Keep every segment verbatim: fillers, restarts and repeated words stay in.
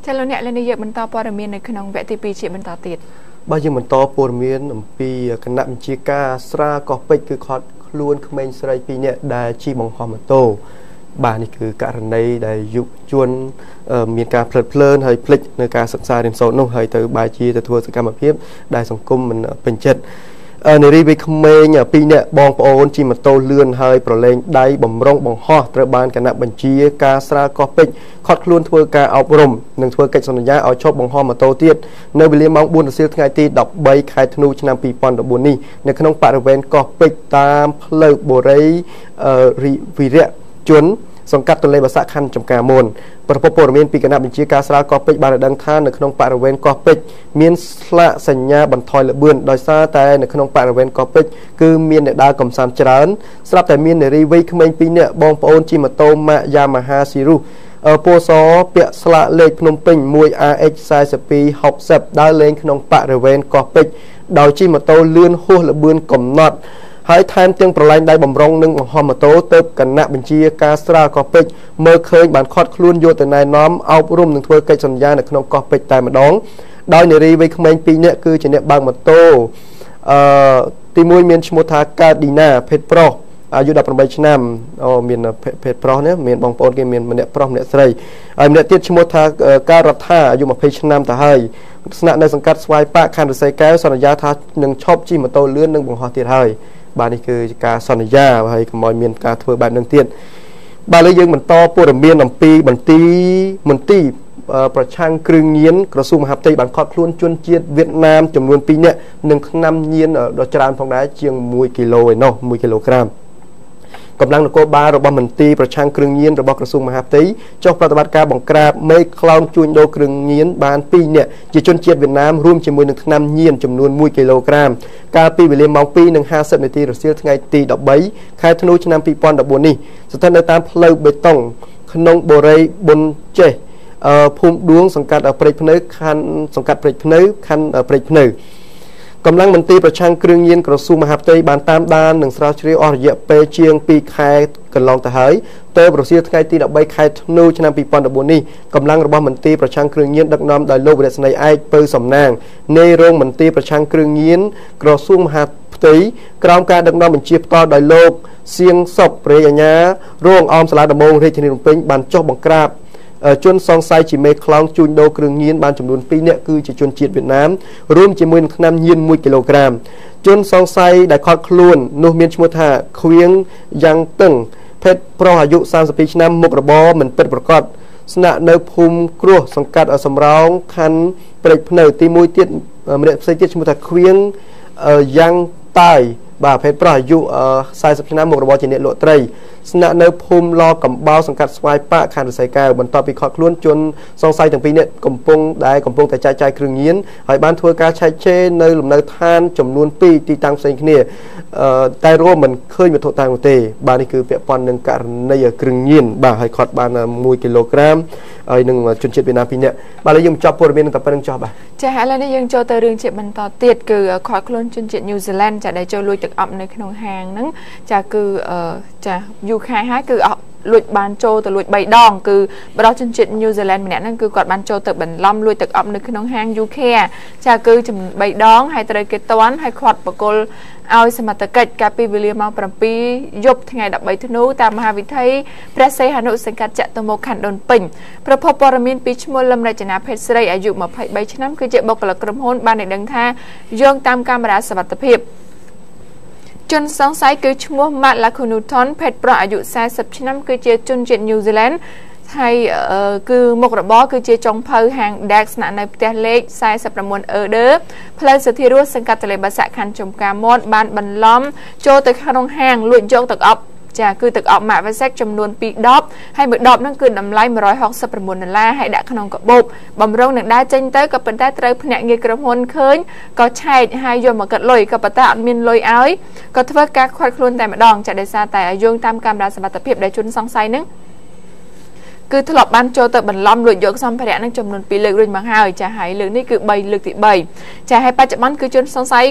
ចាលោកអ្នកលេងយកបន្តព័ត៌មាននៅក្នុងវគ្គទីពីរជាបន្តទៀតបើយើងបន្តព័ត៌មានអំពីគណៈបញ្ជាការស្រាកោះពេជ្រគឺខាត់ខ្លួនក្មេងស្រីពីរនាក់ដែលជិះបង្ហោះម៉ូតូបាទនេះគឺករណីដែលយុវជនមានការផ្លិតផ្លើនហើយភ្លេចនៅការសិក្សារៀនសូត្រនោះហើយទៅបែរជាទៅធ្វើសកម្មភាពដែលសង្គមមិនពេញចិត្តនារីវ័យក្មេងពីរនាក់បងប្អូនជិះម៉ូតូលឿនហើយប្រឡែងដៃបំរុងបង្ហោះត្រូវបានគណៈបញ្ជាការស្រាកោះពេជ្រខាត់ខ្លួនធ្វើការអប់រំនិងធ្វើកិច្ចសន្យាឲ្យឈប់បង្ហោះម៉ូតូទៀតនៅវេលាម៉ោងបួនរសៀលថ្ងៃទីដប់បីខែធ្នូឆ្នាំពីរពាន់ដប់បួននេះនៅក្នុងបរិវេណកោះពេជ្រតាមផ្លូវបូរីវីរៈជនសង្កាត់ទន្លេបាសាក់ខណ្ឌចំការមនប្រពន្ធព័ត៌មានពីគណៈបញ្ជាការស្រាកោះពេជ្របានដឹងថានៅក្នុងបរិវេណកោះពេជ្រមានស្លាកសញ្ញាបន្ថយល្បឿនដោយសារតែនៅក្នុងបរិវេណកោះពេជ្រគឺមានអ្នកដើរកំសាន្តច្រើនស្រាប់តែមាននារីវ័យក្មេងពីរនាក់បងប្អូនជិះម៉ូតូម៉ាក Yamaha Sirius ពណ៌សពាក់ស្លាកលេខភ្នំពេញ មួយ អារ អិច สี่สิบสอง หกสิบដើរលេងក្នុងបរិវេណកោះពេជ្រដោយជិះម៉ូតូលឿនហួសល្បឿនកំណត់ហើយថែមទាំងប្រឡែងដៃបំរុងនឹងបង្ហោះម៉ូតូទៅគណៈបញ្ជាការស្រាកោះពេជ្រមើលឃើញបានខាត់ខ្លួនយកទៅណែនាំអប់រំនិងធ្វើកិច្ចសន្យានៅក្នុងកោះពេជ្រតែម្ដងដោយនារីវ័យក្មេងពីរនាក់គឺជាអ្នកបើកម៉ូតូអឺទីមួយមានឈ្មោះថាកើតឌីណាភេទប្រុសអាយុដប់ប្រាំបីឆ្នាំអូមានភេទប្រុសនេះមានបងប្អូនគេមានម្នាក់ប្រុសម្នាក់ស្រីហើយម្នាក់ទៀតឈ្មោះថាការរដ្ឋាអាយុยี่สิบឆ្នាំទៅហើយស្នាក់នៅសង្កាត់ស្វាយប៉ាខណ្ឌរសីកែវសន្យាថានឹងឈប់ជិះម៉ូតូលឿននិងបង្ហោះទៀតហើយបាទនេះគឺការសន្យាហើយកុំឲ្យមានការធ្វើបែបនឹងទៀតបាទឥឡូវយើងបន្តព័ត៌មានអំពីមន្ទីរមន្ទីរប្រឆាំងគ្រឿងញៀនក្រសួងមហាផ្ទៃបានខកខ្លួនជនជាតិវៀតណាមចំនួនពីរនាក់និងថ្នាំញៀនដ៏ច្រើនផងដែរជាងមួយគីឡូឯណោះមួយគីឡូក្រាមកម្លាំងនគរបាលរបស់មន្ទីរប្រឆាំងគ្រឿងញៀនរបស់ក្រសួងមហាផ្ទៃចុះប្រតិបត្តិការបង្ក្រាបមេខ្លោងជួញដូរគ្រឿងញៀនបានពីរនាក់ជាជនជាតិវៀតណាមរួមជាមួយនឹងថ្នាំញៀនចំនួនមួយគីឡូក្រាមកាលពីវេលាម៉ោងពីរនិងហាសិបនាទីរសៀលថ្ងៃទីដប់បីខែធ្នូឆ្នាំពីរពាន់ដប់បួននេះស្ថិតនៅតាមផ្លូវបេតុងក្នុងបូរីប៊ុនចេះភូមិដួងសង្កាត់ព្រែកភ្នៅខណ្ឌសង្កាត់ព្រែកភ្នៅខណ្ឌព្រែកភ្នៅកម្លាំងមន្ទីរប្រឆាំងគ្រឿងញៀនក្រសួងមហាផ្ទៃបានតាមដាននិងស្រាវជ្រាវអស់រយៈពេលជាងពីរខែកន្លងទៅហើយទើបរសៀលថ្ងៃទីដប់បីខែធ្នូឆ្នាំពីរពាន់ដប់បួននេះកម្លាំងរបស់មន្ទីរប្រឆាំងគ្រឿងញៀនដឹកនាំដោយលោកវរស្នីឯកពៅសំណាងនៃរោងមន្ទីរប្រឆាំងគ្រឿងញៀនក្រសួងមហាផ្ទៃក្រោមការដឹកនាំបញ្ជាផ្ទាល់ដោយលោកសៀងសុបព្រះអាញារងអមសាលាដំបងរាជធានីភ្នំពេញបានចុះបង្ក្រាបជនសង្ស័យជាមេខ្លោងជួញដូរគ្រឿងញៀនបានចំនួនពីរនាក់គឺជាជនជាតិវៀតណាមរួមជាមួយនឹងថ្នាំញៀនមួយគីឡូក្រាមជនសង្ស័យដែលខាត់ខ្លួននោះមានឈ្មោះថាខៀងយ៉ាងតឹងភេទប្រុសអាយុសាមសិបពីរឆ្នាំមុខរបរមិនពិតប្រាកដស្នាក់នៅភូមិគ្រោះសង្កាត់សំរោងខណ្ឌព្រែកភ្នៅទីមួយទៀតម្នាក់ផ្សេងទៀតឈ្មោះថាខៀងយ៉ាងតាយបាទភេទប្រុសអាយុสี่สิบឆ្នាំមុខរបរជាអ្នកលក់ត្រីស្នាក់នៅភូមិឡកំបោសង្កាត់ស្វាយប៉ាខណ្ឌរសីកែវបន្ទាប់ពីខាត់ខ្លួនជនសង្ស័យទាំងពីរនាក់កំពុងដែលកំពុងតែចែកចាយគ្រឿងញៀនហើយបានធ្វើការឆែកឆេរនៅលំនៅឋានចំនួនពីរទីតាំងផ្សេងគ្នាតែរួមមិនឃើញវត្ថុតាំងនោះទេបាទនេះគឺពាក់ព័ន្ធនឹងករណីគ្រឿងញៀនបាទហើយខាត់បានមួយគីឡូក្រាមហើយនឹងជនជាតិវៀតណាមពីរនាក់បាទឥឡូវយើងចាប់ព័ត៌មាននឹងតែប៉ុណ្្នឹងចោះបាទចាឥឡូវនេះយើងចូលទៅរឿងជាបន្តទៀតគឺខាត់ខ្លួនជនជាតិញូហ្សេឡង់ចាដែលចូលលួចទឹកអប់នៅក្នុងហាងហ្នឹងចាគឺចាយូរខែហើយគឺលួចបានចូលទៅលួចបីដងគឺបរិសុទ្ធជនជាតិញូហ្សេឡង់ម្នាក់ហ្នឹងគឺគាត់បានចូលទៅបន្លំលួចទឹកអប់នៅក្នុងហាងយូខេចាគឺចំនួនបីដងហើយត្រូវគេតន់ហើយខាត់បកគលឲ្យសមត្ថកិច្ចកាលពីវេលាម៉ោងប្រាំពីរយប់ថ្ងៃដប់បីធ្នូតាមមហាវិថីព្រះសីហនុសង្កាត់ចតុមុខខណ្ឌដូនពេញប្រភពព័ត៌មានពីឈ្មោះលឹមរចនាភេទស្រីអាយុยี่สิบสามឆ្នាំគឺជាបុគ្គលិកក្រុមហ៊ុនបានដឹងថាយោងតាមកាមេរ៉ាសុវត្ថិភាពជនសង្ស័យគឺឈ្មោះ ម៉ាក់ ឡាខូនូថន ភេទប្រុសអាយុสี่สิบឆ្នាំគឺជាជនជាតិញូហ្សេឡង់ហើយគឺមុខរបរគឺជាចុងភៅហាង Dax ស្នាក់នៅផ្ទះលេខสี่สิบเก้าអឺដឺផ្លូវសធិរសសង្កាត់ទន្លេបាសាក់ខណ្ឌចំការមាត់បានបន្លំចូលទៅក្នុងហាងលួចយកទឹកអប់ចាគឺទឹកអប់ម៉ាក់វ៉ាសេកចំនួនពីរដបហើយមួយដបហ្នឹងគឺតម្លៃមួយរយហកសិបប្រាំបួនដុល្លារហើយដាក់ក្នុងកាបូបបំរុងនឹងដើរចេញទៅក៏ប៉ុន្តែត្រូវភ្នាក់ងារក្រុមហ៊ុនឃើញក៏ឆែកហើយយកមកកាត់លុយក៏ប៉ុន្តែអត់មានលុយឲ្យក៏ធ្វើការខាត់ខ្លួនតែម្ដងចាដោយសារតែយោងតាមកាមេរ៉ាសមត្ថភាពដែលជនសង្ស័យហ្នឹងគឺធ្លាប់បានចូលទៅបន្លំលួចយកសម្ភារៈនឹងចំនួនពីរលើករួចមកហើយចាហើយលើកនេះគឺបីលើកទីបីចាហើយបច្ចុប្បន្នគឺជនសង្ស័យក៏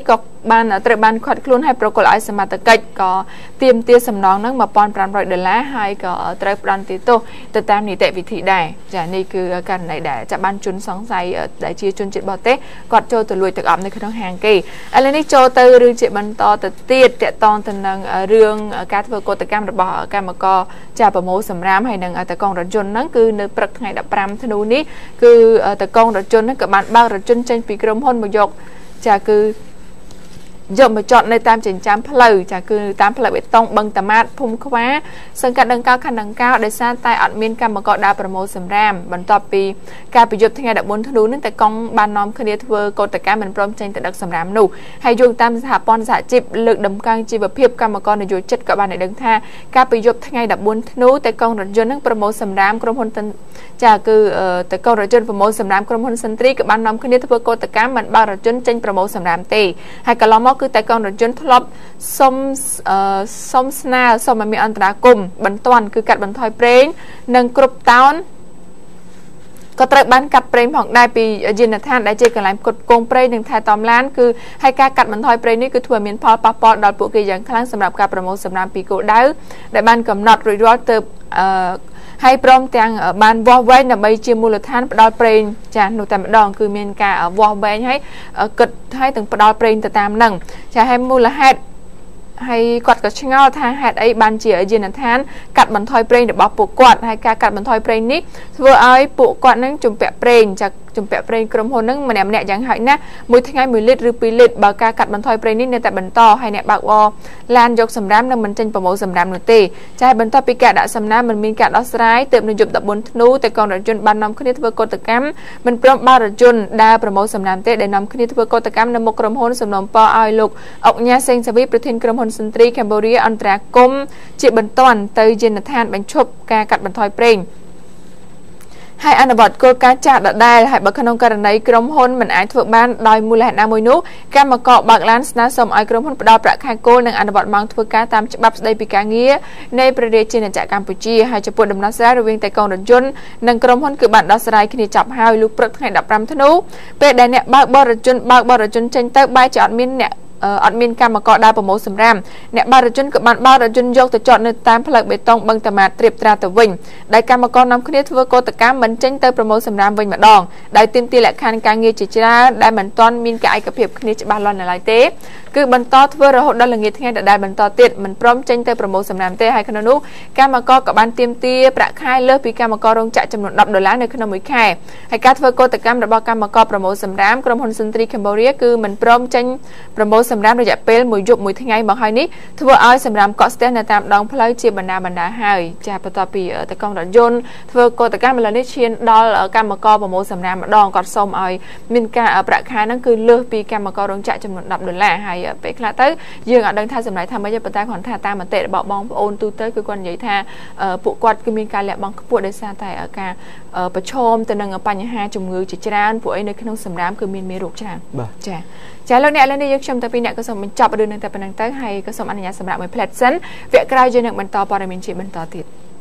បានត្រូវបានខាត់ខ្លួនឲ្យប្រកល់ឲ្យសមត្ថកិច្ចក៏ទាមទារសំណងហ្នឹងmột nghìn năm trămដុល្លារហើយក៏ត្រូវផ្ដន្ទាទោសទៅតាមនីតិវិធីដែរចានេះគឺករណីដែលចាប់បានជនសង្ស័យដែលជាជនជាតិបរទេសគាត់ចូលទៅលួចទឹកអប់នៅក្នុងហាងគេឥឡូវនេះចូលទៅរឿងជាបន្តទៅទៀតតកតងទៅនឹងរឿងការធ្វើកតកម្មរបស់កម្មករចាប្រមូលសម្រាមហើយនឹងតកងរថយន្តហ្នឹងគឺនៅព្រឹកថ្ងៃដប់ប្រាំធ្នូនេះគឺតកងរថយន្តហ្នឹងក៏បានបើករថយន្តចេញពីក្រុមហ៊ុនមកយកចាគឺយកមកចតនៅតាមចិញ្ចើមផ្លូវចាគឺតាមផ្លូវបេតុងបឹងតាម៉ាតភូមិខ្វាសង្កាត់ដង្កោខណ្ឌដង្កោដោយសារតែអត់មានកម្មករដើរប្រមូលសម្រាមបន្ទាប់ពីការប្រយុទ្ធថ្ងៃដប់បួនធ្នូនេះតែកងបាននាំគ្នាធ្វើកតកម្មមិនព្រមចេញទៅដឹកសម្រាមនោះហើយយោងតាមសហព័ន្ធសហជីពលើកដំកើងជីវភាពកម្មករនយោជិតក៏បានដឹងថាការប្រយុទ្ធថ្ងៃដប់បួនធ្នូតែកងរថយន្តនឹងប្រមូលសម្រាមក្រុមហ៊ុនចាគឺតែកងរថយន្តប្រមូលសម្រាមក្រុមហ៊ុនសិនទ្រីក៏បាននាំគ្នាធ្វើកតកម្មមិនបើករថយន្តចេញប្រមូលសម្រាមទេហើយកន្លងមកគឺតែកងរថយន្តធ្លាប់សុំសុំស្នើសុំឲ្យមានអន្តរាគមន៍បន្ទាន់គឺកាត់បន្ថយប្រេងនិងគ្រប់តោនក៏ត្រូវបានកាត់ប្រេងផងដែរពីយានដ្ឋានដែលជាកន្លែងផ្គត់ផ្គង់ប្រេងនិងថែទាំឡានគឺហើយការកាត់បន្ថយប្រេងនេះគឺធ្វើឲ្យមានផលប៉ះពាល់ដល់ពួកគេយ៉ាងខ្លាំងសម្រាប់ការប្រមូលសម្រាមពីគោលដៅដែលបានកំណត់រួចរាល់ទៅអឺហើយព្រមទាំងបានវាស់វែងដើម្បីជាមូលដ្ឋានផ្ដល់ប្រេងចានោះតែម្ដងគឺមានការវាស់វែងហើយគិតឲ្យទាំងផ្ដល់ប្រេងទៅតាមនឹងចាហើយមូលហេតុហើយគាត់ក៏ឆ្ងល់ថាហេតុអីបានជាយានដ្ឋានកាត់បន្ថយប្រេងរបស់ពួកគាត់ហើយការកាត់បន្ថយប្រេងនេះធ្វើឲ្យពួកគាត់នឹងជំពាក់ប្រេងចាជំពាក់ប្រេងក្រុមហ៊ុននឹងម្នាក់ម្នាក់យ៉ាងហោចណាស់មួយថ្ងៃមួយលីត្រឬពីរលីត្របើការកាត់បន្ថយប្រេងនេះនៅតែបន្តហើយអ្នកបើកបរឡានយកសម្រាមនឹងមិនចេញប្រមូលសម្រាមនោះទេចាបន្ទាប់ពីការដាក់សំណើមិនមានការដោះស្រាយទើបនៅយប់ដប់បួនធ្នូតែកងរថយន្តបាននាំគ្នាធ្វើកតកម្មមិនព្រមបើរថយន្តដើរប្រមូលសម្រាមទេដែលនាំគ្នាធ្វើកតកម្មនៅមុខក្រុមហ៊ុនសំណុំពរឲ្យលោកអុកញ៉ាសេងសាវីប្រធានក្រុមហ៊ុនសិនទ្រីកម្ពុជាអន្តរាគមជាបន្ទាន់ទៅយានដ្ឋានបញ្ឈប់ការកាត់បន្ថយប្រេងហើយអនុវត្តគោលការណ៍ចាស់ដដែលហើយបើក្នុងករណីក្រុមហ៊ុនមិនអាចធ្វើបានដោយមូលហេតុណាមួយនោះកម្មករបើកឡានស្នើសុំឲ្យក្រុមហ៊ុនផ្ដល់ប្រាក់ខែគោលនិងអនុវត្តម៉ោងធ្វើការតាមច្បាប់ស្តីពីការងារនៃព្រះរាជាណាចក្រកម្ពុជាហើយចំពោះដំណោះស្រាយរវាងតែកងរថយន្តនិងក្រុមហ៊ុនគឺបានដោះស្រាយគ្នាចប់ហើយលុះព្រឹកថ្ងៃដប់ប្រាំធ្នូពេលដែលអ្នកបើកបរថយន្តបើកបរថយន្តចេញទៅបែរជាអត់មានអ្នកអត់មានកម្មករដើរប្រមូលសម្រាមអ្នកបើករថយន្តក៏បានបើករថយន្តយកទៅចតនៅតាមផ្លូវបេតុងបឹងតាម៉ាតត្រៀបត្រាទៅវិញដែលកម្មករនាំគ្នាធ្វើកតកម្មមិនចេញទៅប្រមូលសម្រាមវិញម្ដងដោយទាមទារលក្ខខណ្ឌការងារជាច្រើនដែលមិនទាន់មានការឯកភាពគ្នាច្បាស់លាស់នៅឡើយទេគឺបន្តធ្វើរហូតដល់ល្ងាចថ្ងៃដដែលបន្តទៀតមិនព្រមចេញទៅប្រមូលសម្រាមទេហើយក្នុងនោះកម្មករក៏បានទាមទារប្រាក់ខែលើសពីកម្មកររោងចក្រចំនួនដប់ដុល្លារនៅក្នុងមួយខែហើយការធ្វើកតកម្មរបស់កម្មករប្រមូលសម្រាមក្រុមហ៊ុនសិនទ្រីកម្ពុជាគឺមិនព្រមចេញប្រមូលសម្រាមរយៈពេលមួយយប់មួយថ្ងៃមកហើយនេះធ្វើឲ្យសម្រាមកកស្ទះនៅតាមដងផ្លូវជាបណ្ដាបណ្ដាហើយចាបន្ទាប់ពីតកងរថយន្តធ្វើកតកម្មឥឡូវនេះឈានដល់កម្មករប្រមូលសម្រាមម្ដងគាត់សូមឲ្យមានការប្រាក់ខែហ្នឹងគឺលើសពីកម្មកររោងចក្រចំនួនដប់ដុល្លារហើយពេលខ្លះទៅយើងអត់ដឹងថាសម្រាប់ថាម៉េចទេប៉ុន្តែគាត់ថាតាមមតិរបស់បងប្អូនទូទៅគឺគាត់និយាយថាពួកគាត់គឺមានការលះបង់ខ្ពស់ដោយសារតែការប្រឈមទៅនឹងបញ្ហាជំងឺជាច្រើនពួកអីនៅក្នុងសម្រាមគឺមានមេរោគច្រើនចាចាលោកអ្នកឥឡូវនេះយើងខ្ញុំតាពីអ្នកក៏សូមបញ្ចប់រឿងនឹងតែប៉ុណ្្នឹងទៅហើយក៏សូមអនុញ្ញាតសម្រាប់មួយផ្លែតសិនវគ្គក្រោយយើងនឹងបន្តព័ត៌មានជាបន្តទៀត